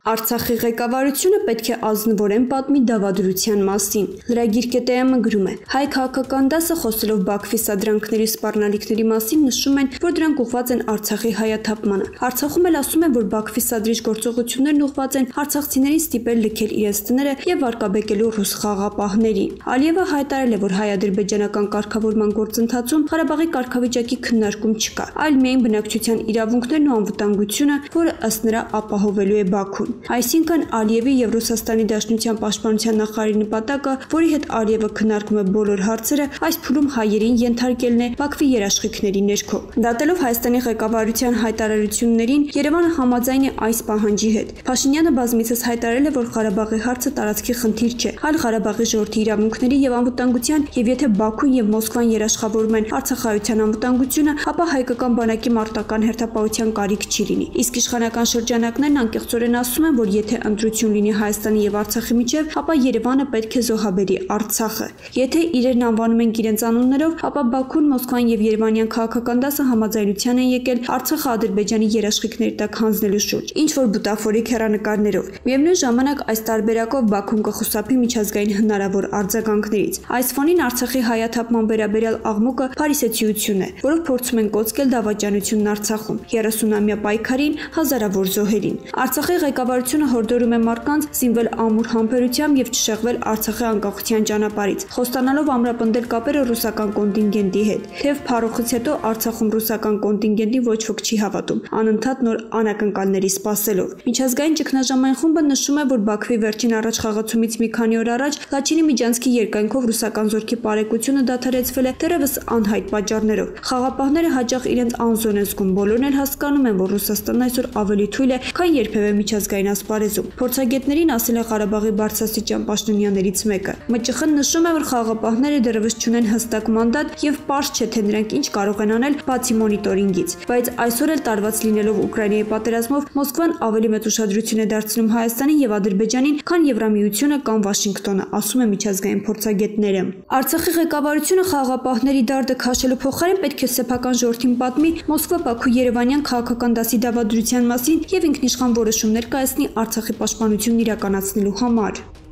Արցախի ղեկավարությունը պետք է ազնվորեն պատմի դավադրության մասին։ Լրագիր ԿՏՄ գրում է. հայ քաղաքական դասը խոսելով Բաքվի սադրանքների սպառնալիքների մասին նշում են, որ դրանք ուղղված են Արցախի հայաթափմանը։ Արցախում էլ ասում են, որ Բաքվի սադրիչ գործողություններն ուղղված են արցախցիներին ստիպել լքել իրենց տները եւ վարկաբեկելու ռուս խաղապահներին։ Ալիևը հայտարարել է, որ հայ-ադրբեջանական կարգավորման գործընթացում Ղարաբաղի կարգավիճակի քննարկում չկա, այլ միայն բնակչության իրավունքներն ու անվտանգությունը, որը ըստ նրա ապահովելու է Բաքուն։ Այսինքն Ալիևի եւ Ռուսաստանի Դաշնության պաշտպանության նախարարի նպատակը, որի հետ Ալիևը քննարկում է բոլոր հարցերը, այս փուլում հայերին ենթարկելն է Բաքվի երաշխիքների ներքո։ Դատելով Հայաստանի ղեկավարության հայտարարություններին, Երևանը համաձայն է այս պահանջի հետ։ Փաշինյանը բազմիցս հայտարարել է, որ Ղարաբաղի հարցը տարածքի խնդիր չէ, այլ Ղարաբաղի ժողովրդի իրավունքների եւ անվտանգության, եւ եթե Բաքուն եւ Մոսկվան երաշխավորում են արցախայության անվտանգությունը, ապա հայկական բանակի մարտական հերթապահության կարիք չի լինի։ Իսկ իշխանական շրջանակներն անկեղծորեն ասում են, որ եթե ընտրություն լինի Հայաստանի եւ Արցախի միջեւ, ապա Երևանը պետք է զոհաբերի Արցախը։ Եթե իրերն անվանում են իրենց անուններով, ապա Բաքուն, Մոսկվան եւ Երևանյան քաղաքական դասը համաձայնության են եկել Արցախը Ադրբեջանի երաշխիքների տակ հանձնելու շուրջ, ինչ որ բուտաֆորիկ հեռանկարներով։ Միևնույն ժամանակ այս տարբերակով Բաքուն կխուսափի միջազգային հնարավոր արձագանքներից։ Այս ֆոնին Արցախի հայաթափման վերաբերյալ աղմուկը փարիսեցիություն է, որով փորձում են կոծկել դավաճանությունն Արցախում 30-ամյա պայքարին, հազարավոր զոհերին։ Արցախի ղեկավարությունը հորդորում է մարդկանց զինվել ամուր համբերությամբ եւ չշեղվել Արցախի անկախության ճանապարհից, խոստանալով ամրապնդել կապերը ռուսական կոնտինգենտի հետ։ Թեև փառոխից հետո Արցախում ռուսական կոնտինգենտին ոչ ոք չի հավատում, անընդհատ նոր անակնկալների սպասելով։ Միջազգային ճգնաժամային խումբը նշում է, որ Բաքվի վերջին առաջխաղացումից մի քանի օր առաջ Լաչինի Միջանցքի երկայնքով ռուսական զորքի պարեկությունը դադարեցվել է դեռևս անհայտ պատճառներով։ Խաղապահները հաճախ իրենց անզոն են զգում, բոլորն էլ հասկանում են, որ Ռուսաստանն այսօր ավելի թույլ է, քան երբևէ միջազգային ասպարեզում։ Փորձագետներին ասել է Ղարաբաղի բարձրաստիճան պաշտոնյաներից մեկը։ ՄՃԽ-ն նշում է, որ խաղապահները դեռևս չունեն հստակ մանդատ եւ պարզ չէ, թե նրանք ինչ կարող են անել բացի մոնիտորինգից։ Բայց այսօր էլ տարված լինելով Ուկրաինայի պատերազմով Մոսկվան ավելի մեծ ուշադրություն է դարձնում Հայաստանին եւ Ադրբեջանին, քան Եվրամիությունը կամ Վաշինգտոնը, ասում է միջազգային փորձագետները։ Արցախի ղեկավարությունը խաղապահների դարդը քաշելու փոխարեն պետք է սեփական ժողովրդին պատմի Մոսկվա-Բաքու-Երևանյան քաղաքական դասի դավադրության մասին եւ ինքնիշխան որոշումներ կայացնի Արցախի պաշտպանությունն իրականացնելու համար։